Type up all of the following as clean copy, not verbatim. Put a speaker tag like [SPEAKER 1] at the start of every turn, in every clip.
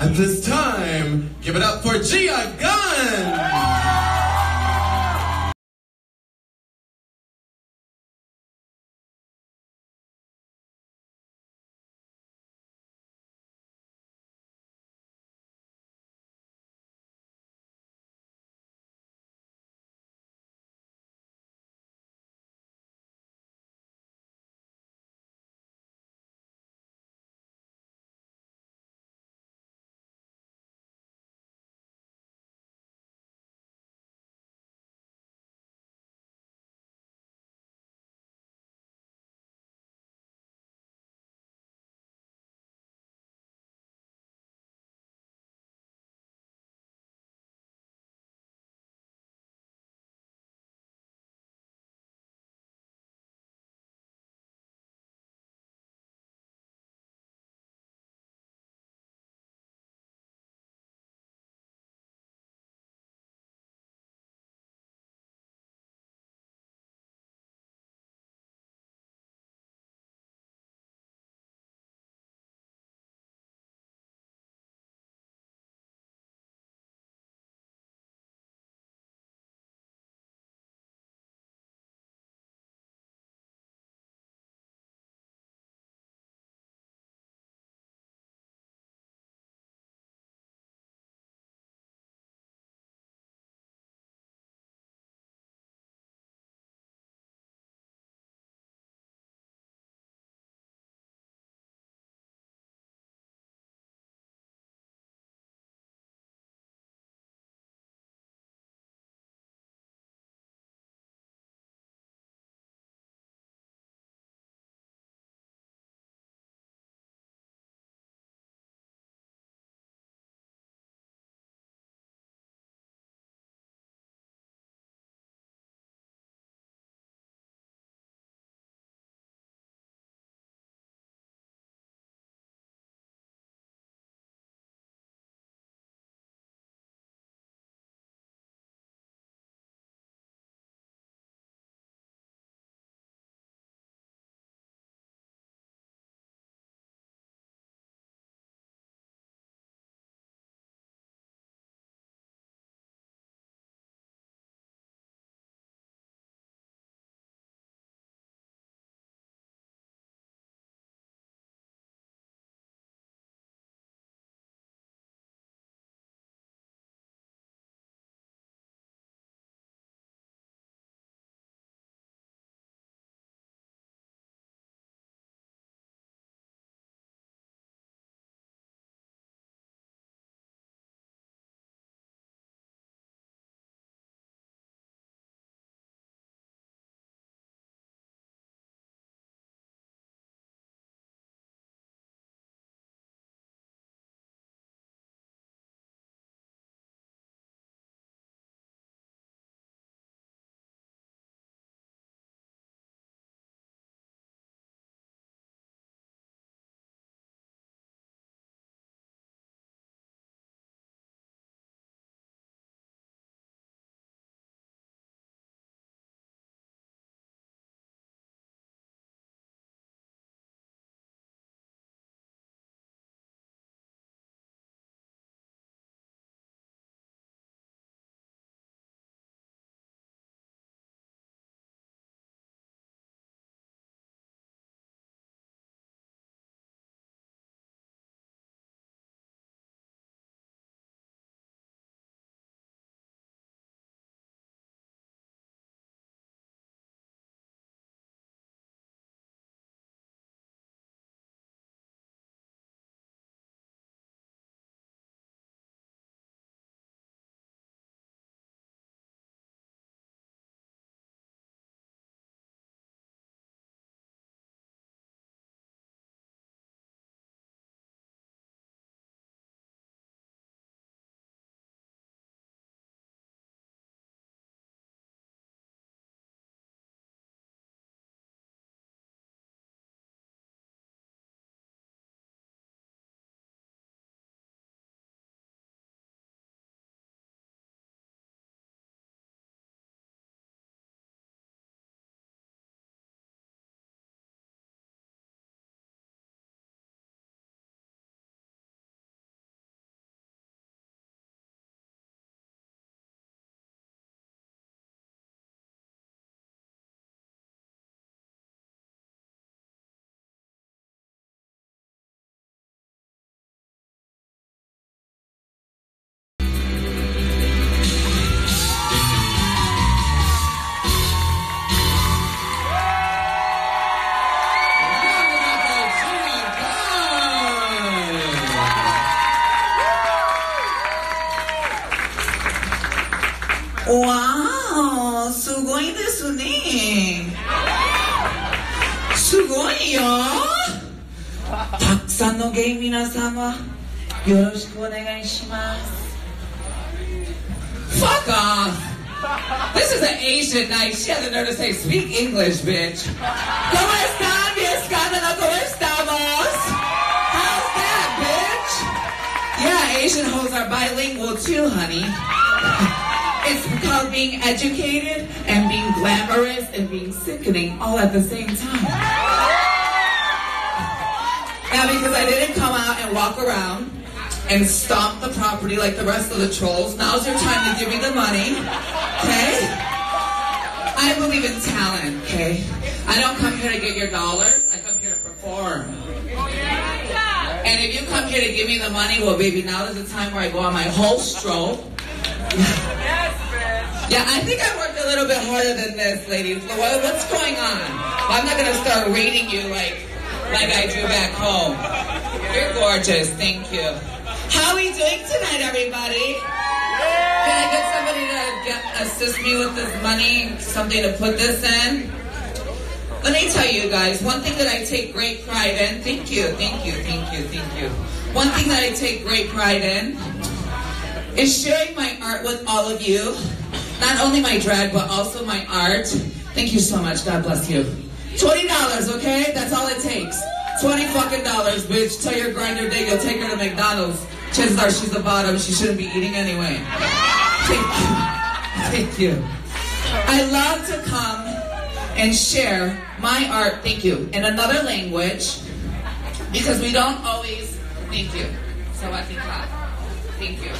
[SPEAKER 1] At this time, give it up for Gia Gun!
[SPEAKER 2] わー、すごいですね。すごいよ。たくさんのゲイ皆様、よろしくお願いします。Fuck off! This is an Asian night. She has the nerve to say, speak English, bitch. ¿Cómo están, mi escándalo? ¿Cómo estamos? How's that, bitch? Yeah, Asian hoes are bilingual too, honey. It's called being educated and being glamorous and being sickening all at the same time. Now, because I didn't come out and walk around and stomp the property like the rest of the trolls, now's your time to give me the money, okay? I believe in talent, okay? I don't come here to get your dollars, I come here to perform. And if you come here to give me the money, well, baby, now is the time where I go on my whole stroll. Yeah, I think I worked a little bit harder than this, ladies. What's going on? Well, I'm not going to start rating you like I do back home. You're gorgeous, thank you. How are we doing tonight, everybody? Can I get somebody to assist me with this money, something to put this in? Let me tell you guys, one thing that I take great pride in, thank you. One thing that I take great pride in is sharing my art with all of you. Not only my drag, but also my art. Thank you so much, God bless you. $20, okay? That's all it takes. $20 fucking dollars, bitch. Tell your grinder day you'll take her to McDonald's. Chances are she's the bottom. She shouldn't be eating anyway. Thank you. I love to come and share my art, thank you, in another language, because we don't always, thank you. So I think that. Thank you.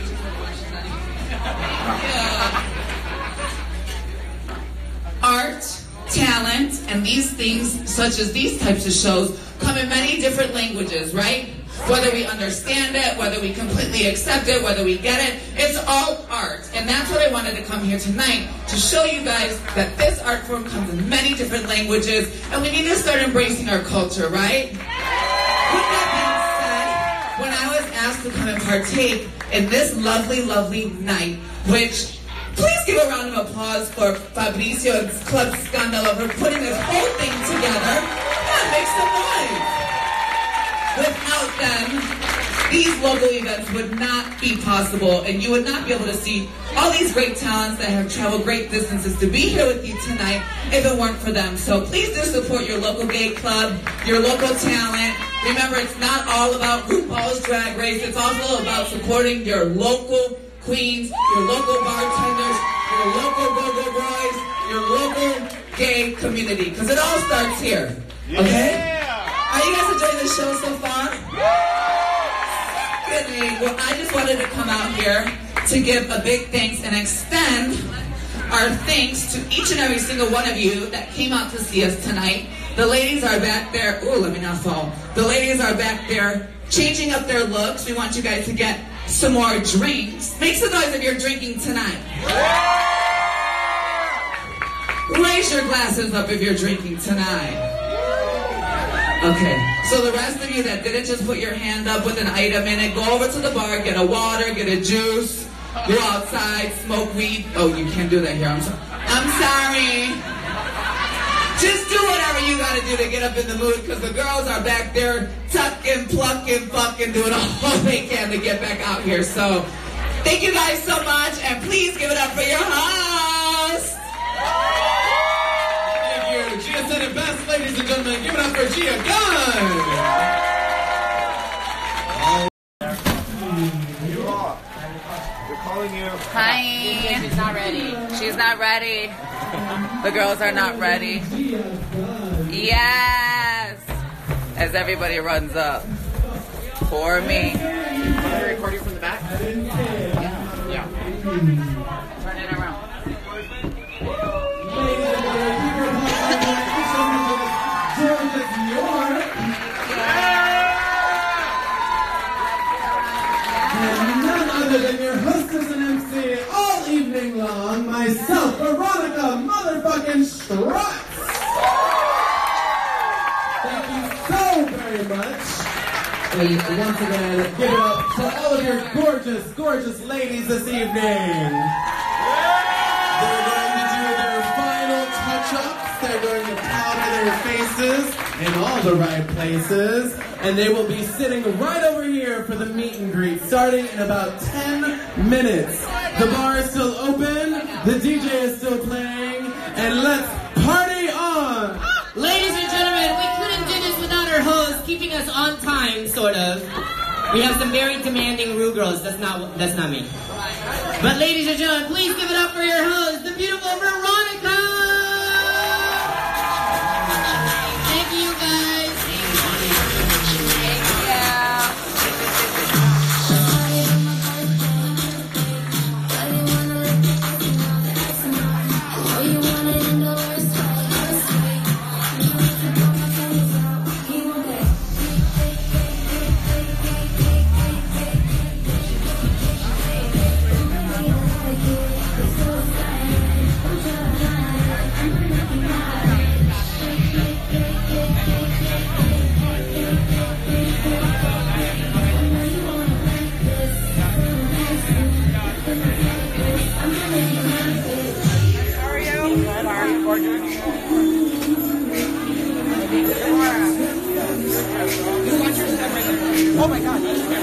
[SPEAKER 2] Art, talent, and these things, such as these types of shows, come in many different languages, right? Whether we understand it, whether we completely accept it, whether we get it, it's all art. And that's what I wanted to come here tonight, to show you guys that this art form comes in many different languages, and we need to start embracing our culture, right? With that being said, when I was asked to come and partake in this lovely, lovely night, which, please give a round of applause for Fabricio and Club Scandalo for putting this whole thing together. Yeah, make some noise. Without them, these local events would not be possible, and you would not be able to see all these great talents that have traveled great distances to be here with you tonight if it weren't for them. So please do support your local gay club, your local talent. Remember, it's not all about RuPaul's Drag Race. It's also about supporting your local queens, your local bartenders, your local go-go boys, your local gay community. Because it all starts here. Okay? Are you guys enjoying the show so far? Secondly, well, I just wanted to come out here to give a big thanks and extend our thanks to each and every single one of you that came out to see us tonight. The ladies are back there. Ooh, let me not fall. The ladies are back there changing up their looks. We want you guys to get some more drinks. Make some noise if you're drinking tonight. Raise your glasses up if you're drinking tonight. Okay, so the rest of you that didn't just put your hand up with an item in it, go over to the bar, get a water, get a juice, go outside, smoke weed. Oh, you can't do that here, I'm sorry. Just do whatever you gotta do to get up in the mood, because the girls are back there tucking, plucking, fucking, doing all they can to get back out here. So, thank you guys so much, and please give it up for your host.
[SPEAKER 1] Gia said it best, ladies and gentlemen. Give it up for Gia Gunn.
[SPEAKER 3] We're calling you.
[SPEAKER 2] Hi. She's not ready. She's not ready. The girls are not ready. Yes. As everybody runs up. For me.
[SPEAKER 3] Want to record you from the back?
[SPEAKER 2] Yeah. Turn it around.
[SPEAKER 1] Other than your hostess and MC all evening long, myself, Veronica motherfucking Strutz. Thank you so very much. And once again, give it up to all of your gorgeous, gorgeous ladies this evening. chucks. They're going to powder their faces in all the right places. And they will be sitting right over here for the meet and greet, starting in about 10 minutes. The bar is still open, the DJ is still playing, and let's party on!
[SPEAKER 4] Ladies and gentlemen, we couldn't do this without our host keeping us on time, sort of. We have some very demanding Rue girls. That's not me. But ladies and gentlemen, please give it up for your host, the beautiful Veronica! Thank you, guys.
[SPEAKER 3] Oh my God.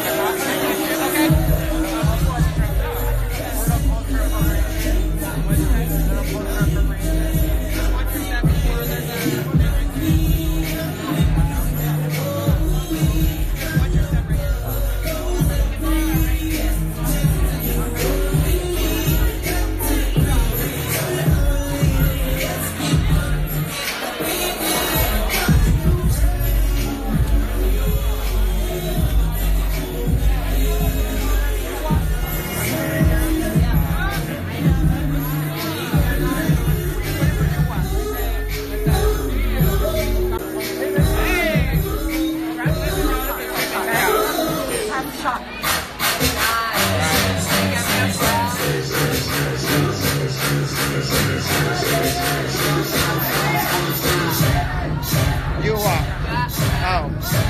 [SPEAKER 3] You are. Oh.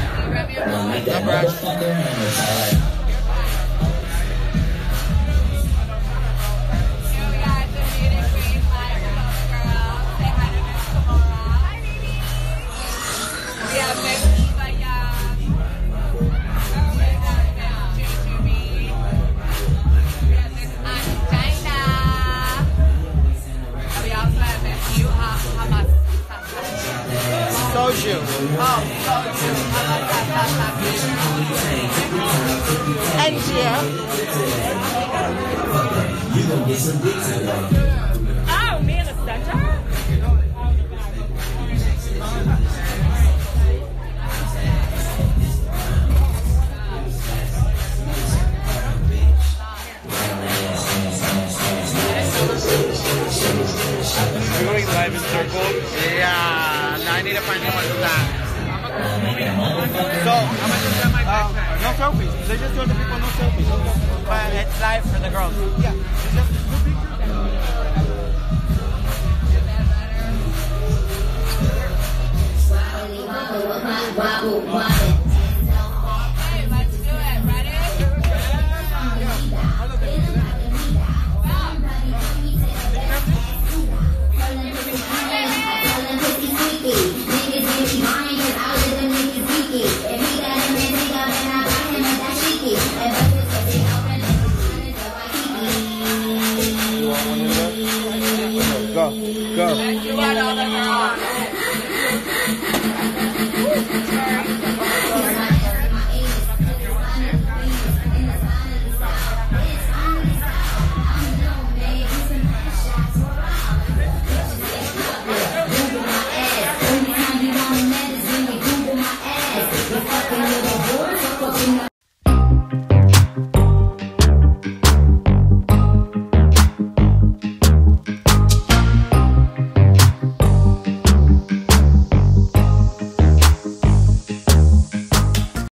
[SPEAKER 3] Soju. Oh, soju. And Gia.
[SPEAKER 5] Oh, me in the center?
[SPEAKER 3] We're going live in circles. Yeah. Now I need to find someone to that. So, how much is that my backpack? No selfies. They just told the people no selfies. But it's live for the girls. Yeah.
[SPEAKER 5] Hey, let's do it. Ready?
[SPEAKER 3] Go.